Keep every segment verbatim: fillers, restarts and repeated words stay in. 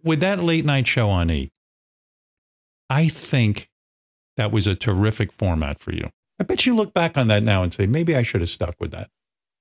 with that late night show on E, I think that was a terrific format for you. I bet you look back on that now and say, maybe I should have stuck with that.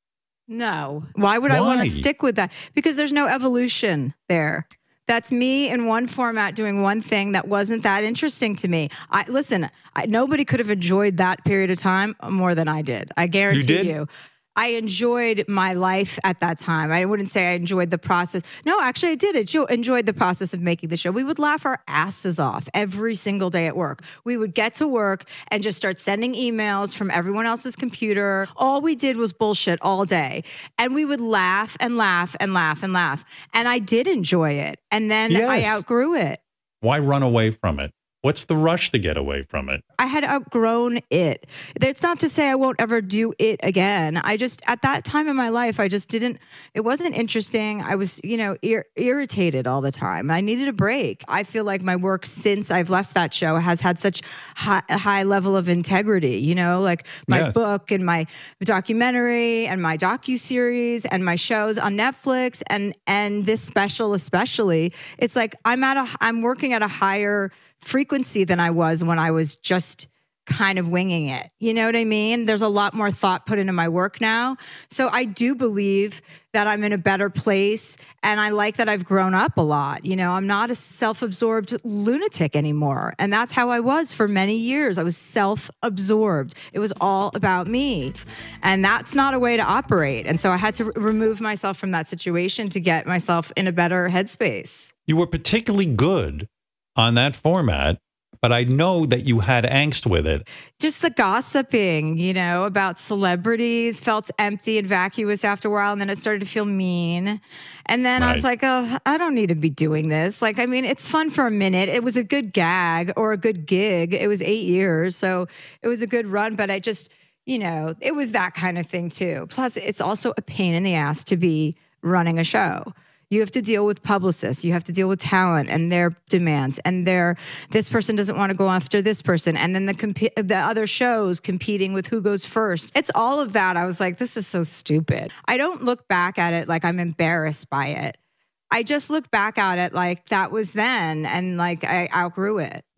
No. Why would Why? I want to stick with that? Because there's no evolution there. That's me in one format doing one thing that wasn't that interesting to me. I listen, I, nobody could have enjoyed that period of time more than I did. I guarantee you. Did? you. I enjoyed my life at that time. I wouldn't say I enjoyed the process. No, actually I did. I enjoyed the process of making the show. We would laugh our asses off every single day at work. We would get to work and just start sending emails from everyone else's computer. All we did was bullshit all day. And we would laugh and laugh and laugh and laugh. And I did enjoy it. And then yes. I outgrew it. Why run away from it? What's the rush to get away from it? I had outgrown it. It's not to say I won't ever do it again. I just, at that time in my life, I just didn't, it wasn't interesting. I was, you know, ir- irritated all the time. I needed a break. I feel like my work since I've left that show has had such high, a high level of integrity, you know, like my yes. book and my documentary and my docuseries and my shows on Netflix and, and this special especially. It's like I'm at a, I'm working at a higher frequency than I was when I was just kind of winging it. You know what I mean? There's a lot more thought put into my work now. So I do believe that I'm in a better place. And I like that I've grown up a lot. You know, I'm not a self-absorbed lunatic anymore. And that's how I was for many years. I was self-absorbed. It was all about me. And that's not a way to operate. And so I had to r- remove myself from that situation to get myself in a better headspace. You were particularly good on that format, but I know that you had angst with it. Just the gossiping, you know, about celebrities felt empty and vacuous after a while, and then it started to feel mean. And then right. I was like, oh, I don't need to be doing this. Like, I mean, it's fun for a minute. It was a good gag or a good gig. It was eight years, so it was a good run, but I just, you know, it was that kind of thing too. Plus, it's also a pain in the ass to be running a show. You have to deal with publicists. You have to deal with talent and their demands. And their this person doesn't want to go after this person. And then the comp- the other shows competing with who goes first. It's all of that. I was like, this is so stupid. I don't look back at it like I'm embarrassed by it. I just look back at it like that was then and like I outgrew it.